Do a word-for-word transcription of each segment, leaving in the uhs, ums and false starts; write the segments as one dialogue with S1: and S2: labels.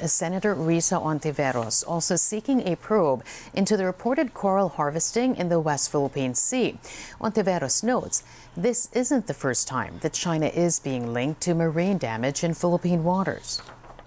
S1: Senator Risa Hontiveros, also seeking a probe into the reported coral harvesting in the West Philippine Sea. Hontiveros notes this isn't the first time that China is being linked to marine damage in Philippine waters.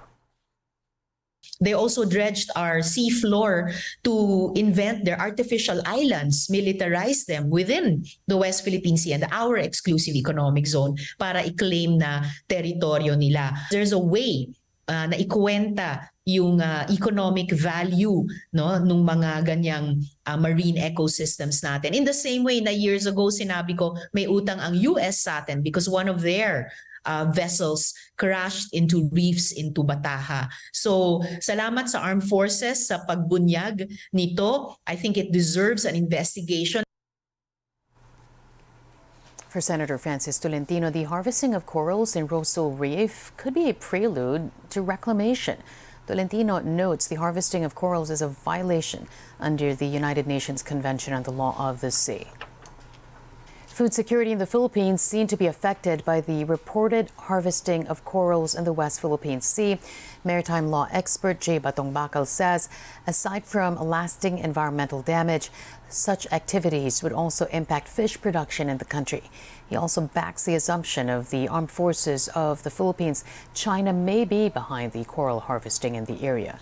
S2: They also dredged our sea floor to invent their artificial islands, militarize them within the West Philippine Sea and our exclusive economic zone para i-claim na teritoryo nila. There's a way uh, na ikuwenta yung uh, economic value no nung mga ganyang uh, marine ecosystems natin. In the same way na years ago sinabi ko may utang ang U S sa atin because one of their Uh, vessels crashed into reefs into Bataha. So, salamat sa Armed Forces sa pagbunyag nito. I think it deserves an investigation.
S1: For Senator Francis Tolentino, the harvesting of corals in Rosal Reef could be a prelude to reclamation. Tolentino notes the harvesting of corals is a violation under the United Nations Convention on the Law of the Sea. Food security in the Philippines seen to be affected by the reported harvesting of corals in the West Philippine Sea. Maritime law expert Jay Batong-Bakal says, aside from lasting environmental damage, such activities would also impact fish production in the country. He also backs the assumption of the armed forces of the Philippines China may be behind the coral harvesting in the area.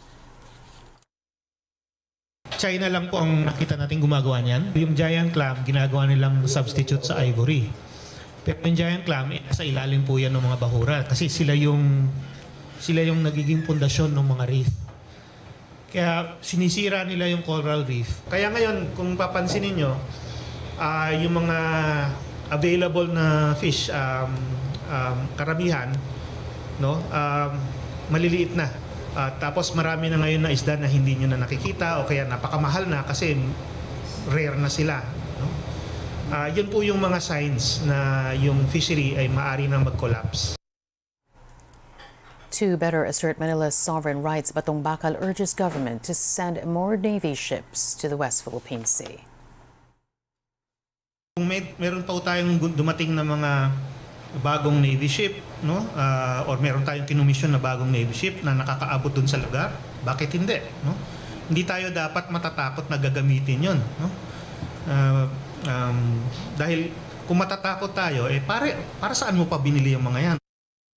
S3: China lang po ang nakita natin gumagawa niyan. Yung giant clam, ginagawa nilang substitute sa ivory. Pero yung giant clam, eh, sa ilalim po yan ng mga bahura. Kasi sila yung, sila yung nagiging pundasyon ng mga reef. Kaya sinisira nila yung coral reef. Kaya ngayon, kung papansin niyo, uh, yung mga available na fish, um, um, karamihan, no, um, maliliit na. Uh, tapos marami na ngayon na isda na hindi nyo na nakikita o kaya napakamahal na kasi rare na sila. No? Uh, yun po yung mga signs na yung fishery ay maaari nang mag-collapse.
S1: To better assert Manila's sovereign rights, Batong-Bakal urges government to send more Navy ships to the West Philippine Sea.
S3: Kung may, meron pa tayong dumating na mga bagong Navy ship, no? Uh, or meron tayong kinumisyon na bagong Navy ship na nakakaabot dun sa lugar, bakit hindi? No? Hindi tayo dapat matatakot na gagamitin yun. No? Uh, um, dahil kung matatakot tayo, eh para, para saan mo pa binili yung mga yan?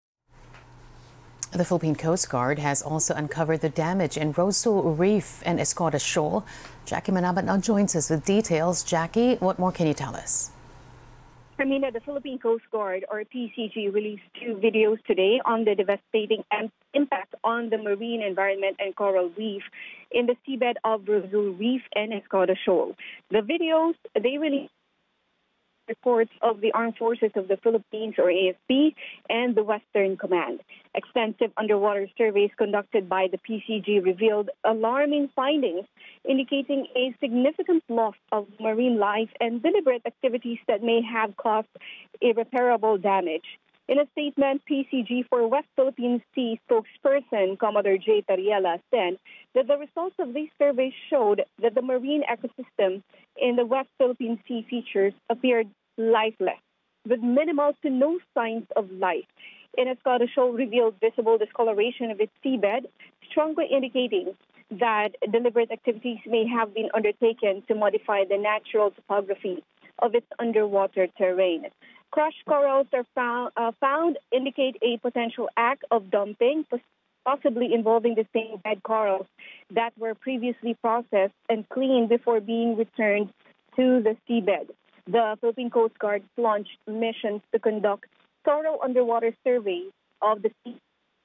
S1: The Philippine Coast Guard has also uncovered the damage in Rosal Reef and Escoda Shoal. Jackie Manabat now joins us with details. Jackie, what more can you tell us?
S4: Carmina, the Philippine Coast Guard, or P C G, released two videos today on the devastating impact on the marine environment and coral reef in the seabed of Rosal Reef and Escoda Shoal. The videos, they released reports of the Armed Forces of the Philippines, or A F P, and the Western Command. Extensive underwater surveys conducted by the P C G revealed alarming findings indicating a significant loss of marine life and deliberate activities that may have caused irreparable damage. In a statement, P C G for West Philippine Sea spokesperson Commodore J. Tariela said that the results of these surveys showed that the marine ecosystem in the West Philippine Sea features appeared lifeless, with minimal to no signs of life. In Escoda Shoal revealed visible discoloration of its seabed, strongly indicating that deliberate activities may have been undertaken to modify the natural topography of its underwater terrain. Crushed corals are found, uh, found indicate a potential act of dumping, possibly involving the same bed corals that were previously processed and cleaned before being returned to the seabed. The Philippine Coast Guard launched missions to conduct thorough underwater surveys of the sea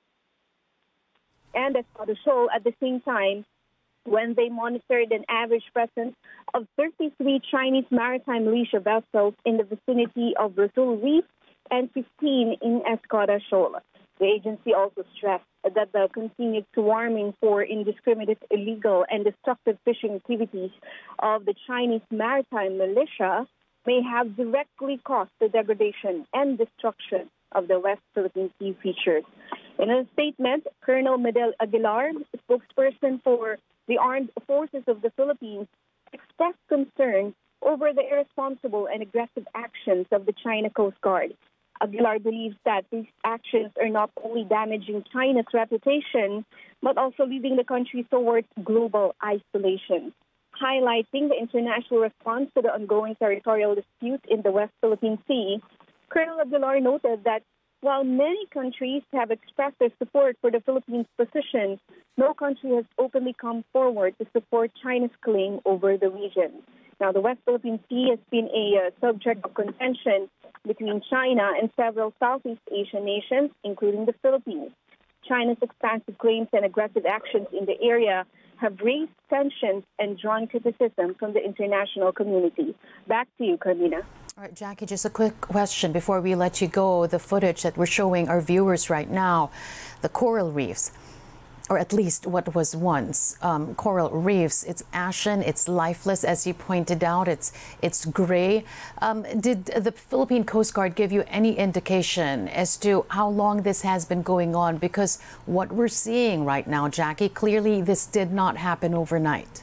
S4: and Escoda Shoal at the same time when they monitored an average presence of thirty-three Chinese maritime militia vessels in the vicinity of Rosal Reef and fifteen in Escoda Shoal. The agency also stressed that the continued swarming for indiscriminate, illegal, and destructive fishing activities of the Chinese maritime militia may have directly caused the degradation and destruction of the West Philippine Sea features. In a statement, Colonel Medel Aguilar, spokesperson for the Armed Forces of the Philippines, expressed concern over the irresponsible and aggressive actions of the China Coast Guard. Aguilar believes that these actions are not only damaging China's reputation, but also leading the country towards global isolation. Highlighting the international response to the ongoing territorial dispute in the West Philippine Sea, Colonel Aguilar noted that while many countries have expressed their support for the Philippines' position, no country has openly come forward to support China's claim over the region. Now, the West Philippine Sea has been a uh, subject of contention between China and several Southeast Asian nations, including the Philippines. China's expansive claims and aggressive actions in the area have raised tensions and drawn criticism from the international community. Back to you, Carmina.
S1: All right, Jackie, just a quick question before we let you go. The footage that we're showing our viewers right now, the coral reefs, or at least what was once um, coral reefs, it's ashen, it's lifeless, as you pointed out, it's it's gray. Um, did the Philippine Coast Guard give you any indication as to how long this has been going on? Because what we're seeing right now, Jackie, clearly this did not happen overnight.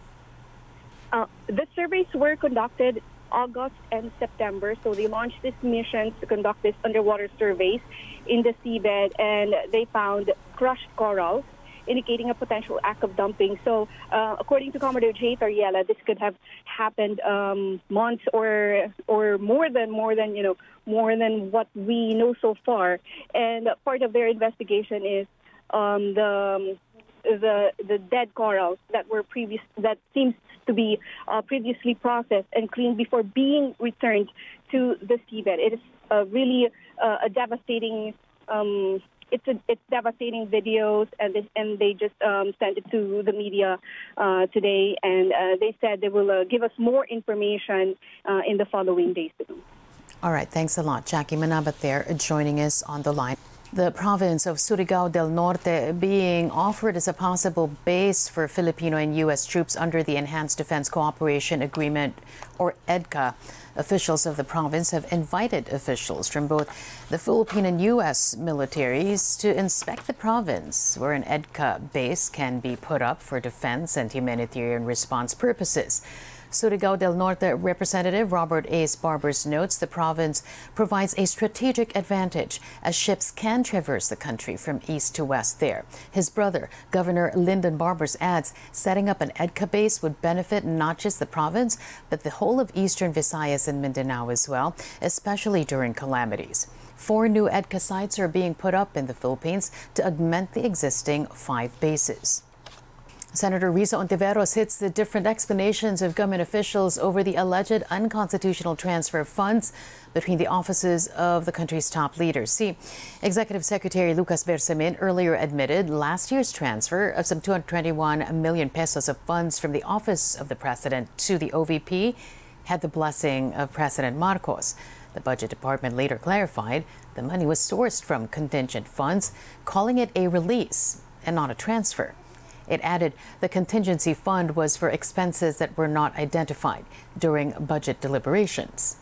S4: Uh, the surveys were conducted August and September, so they launched these missions to conduct these underwater surveys in the seabed, and they found crushed coral, indicating a potential act of dumping. So, uh, according to Commodore Jay Tariela, this could have happened um, months or or more than more than you know more than what we know so far. And part of their investigation is um, the the the dead corals that were previous that seems to be uh, previously processed and cleaned before being returned to the seabed. It is uh, really uh, a devastating. Um, It's a, it's devastating videos, and they, and they just um, sent it to the media uh, today, and uh, they said they will uh, give us more information uh, in the following days.
S1: All right, thanks a lot. Jackie Manabat there joining us on the line. The province of Surigao del Norte being offered as a possible base for Filipino and U S troops under the Enhanced Defense Cooperation Agreement, or EDCA. Officials of the province have invited officials from both the Philippine and U S militaries to inspect the province, where an EDCA base can be put up for defense and humanitarian response purposes. Surigao del Norte Representative Robert Ace Barbers notes the province provides a strategic advantage as ships can traverse the country from east to west there. His brother, Governor Lyndon Barbers, adds setting up an EDCA base would benefit not just the province, but the whole of Eastern Visayas and Mindanao as well, especially during calamities. Four new EDCA sites are being put up in the Philippines to augment the existing five bases. Senator Risa Ontiveros hits the different explanations of government officials over the alleged unconstitutional transfer of funds between the offices of the country's top leaders. See, Executive Secretary Lucas Bersamin earlier admitted last year's transfer of some two hundred twenty-one million pesos of funds from the office of the president to the O V P had the blessing of President Marcos. The Budget Department later clarified the money was sourced from contingent funds, calling it a release and not a transfer. It added the contingency fund was for expenses that were not identified during budget deliberations.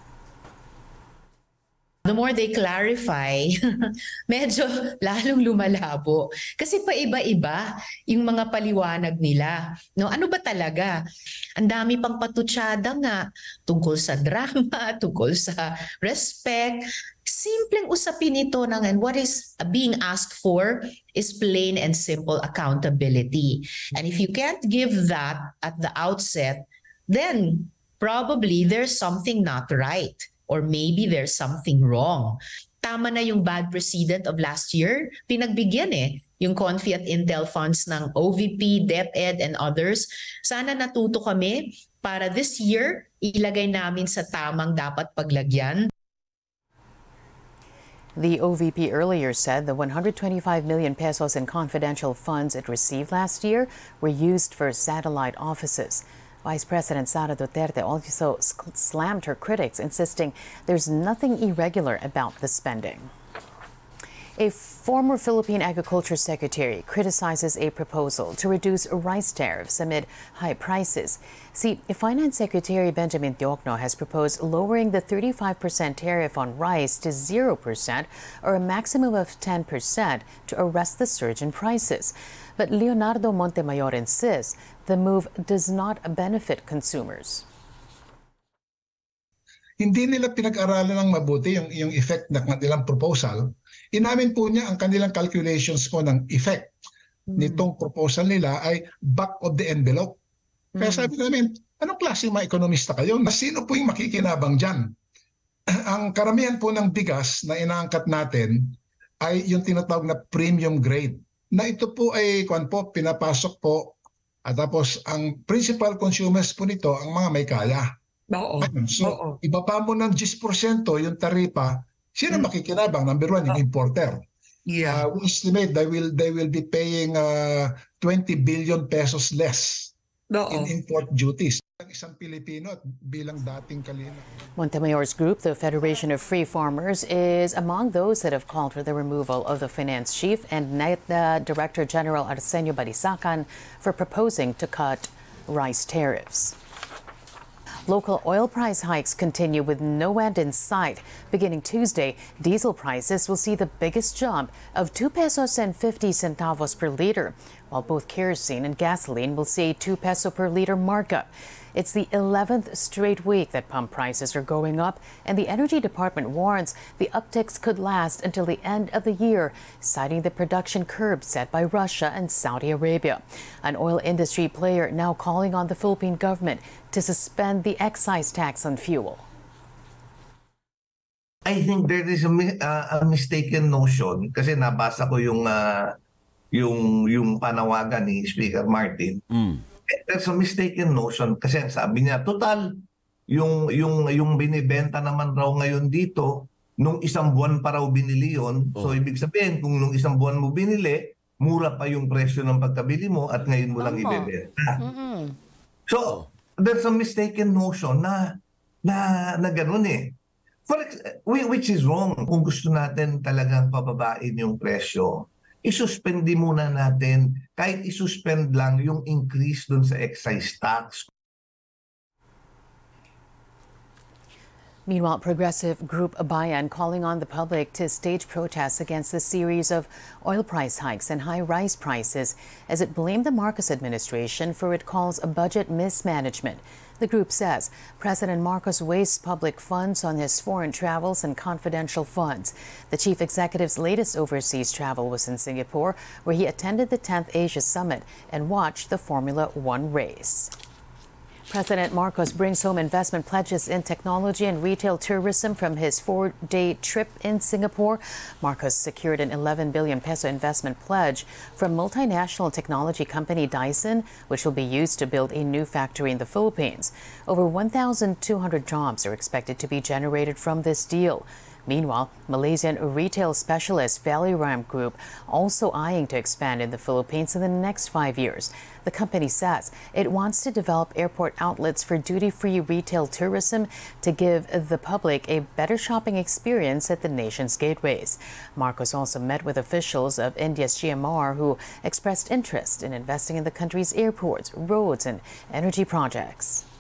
S2: The more they clarify, medyo lalong lumalabo. Kasi paiba-iba yung mga paliwanag nila. No, ano ba talaga? Ang dami pang patutsada nga tungkol sa drama, tungkol sa respect. Simpleng usapin ito ng, and what is being asked for is plain and simple accountability. And if you can't give that at the outset, then probably there's something not right. Or maybe there's something wrong. Tama na yung bad precedent of last year. Pinagbigyan eh, yung Confi at Intel funds ng O V P, DepEd, and others. Sana natuto kami para this year, ilagay namin sa tamang dapat paglagyan.
S1: The O V P earlier said the one hundred twenty-five million pesos in confidential funds it received last year were used for satellite offices. Vice President Sara Duterte also slammed her critics, insisting there's nothing irregular about the spending. A former Philippine Agriculture Secretary criticizes a proposal to reduce rice tariffs amid high prices. See, Finance Secretary Benjamin Diokno has proposed lowering the thirty-five percent tariff on rice to zero percent or a maximum of ten percent to arrest the surge in prices. But Leonardo Montemayor insists the move does not benefit consumers.
S5: hindi nila pinag-aralan ng mabuti yung, yung effect ng kanilang proposal. Inamin po niya ang kanilang calculations po ng effect mm. nitong proposal nila ay back of the envelope. Kaya mm. sabi namin, anong klase mga ekonomista kayo? Sino po yung makikinabang dyan? Ang karamihan po ng bigas na inaangkat natin ay yung tinatawag na premium grade. Na ito po ay kwan po, pinapasok po at tapos ang principal consumers po nito ang mga may kaya.
S6: Oo.
S5: So,
S6: Oo.
S5: ibaba mo ng ten percent yung taripa, sino mm. makikinabang? Number one, yung importer.
S6: Yeah.
S5: Uh, we estimate they will they will be paying uh, twenty billion pesos less Oo. in import duties. Isang Pilipino at bilang dating kalina.
S1: Montemayor's group, the Federation of Free Farmers, is among those that have called for the removal of the finance chief and NAITNA Director General Arsenio Balisacan for proposing to cut rice tariffs. Local oil price hikes continue with no end in sight. Beginning Tuesday, diesel prices will see the biggest jump of two pesos and fifty centavos per liter, while both kerosene and gasoline will see two peso per liter markup. It's the eleventh straight week that pump prices are going up, and the Energy Department warns the upticks could last until the end of the year, citing the production curb set by Russia and Saudi Arabia. An oil industry player now calling on the Philippine government to suspend the excise tax on fuel.
S7: I think there is a, uh, a mistaken notion kasi nabasa ko yung uh, yung yung panawagan ni Speaker Martin. Mm. There's a mistaken notion kasi sabi niya total yung yung yung binibenta naman raw ngayon dito nung isang buwan pa raw binili yon. Oh. So ibig sabihin kung nung isang buwan mo binili, mura pa yung presyo ng pagkabili mo at ngayon mo lang ibebenta. Mm-hmm. So there's a mistaken notion na na na ganoon eh. For which is wrong. Kung gusto natin talagang pababain yung presyo, isuspend muna natin, kahit isuspend lang yung increase dun sa excise tax.
S1: Meanwhile, progressive group Bayan calling on the public to stage protests against the series of oil price hikes and high rice prices as it blamed the Marcos administration for what it calls a budget mismanagement. The group says President Marcos wastes public funds on his foreign travels and confidential funds. The chief executive's latest overseas travel was in Singapore, where he attended the tenth Asia Summit and watched the Formula One race. President Marcos brings home investment pledges in technology and retail tourism from his four-day trip in Singapore. Marcos secured an eleven billion peso investment pledge from multinational technology company Dyson, which will be used to build a new factory in the Philippines. Over one thousand two hundred jobs are expected to be generated from this deal. Meanwhile, Malaysian retail specialist Valorem Group also eyeing to expand in the Philippines in the next five years. The company says it wants to develop airport outlets for duty-free retail tourism to give the public a better shopping experience at the nation's gateways. Marcos also met with officials of India's G M R who expressed interest in investing in the country's airports, roads, and energy projects.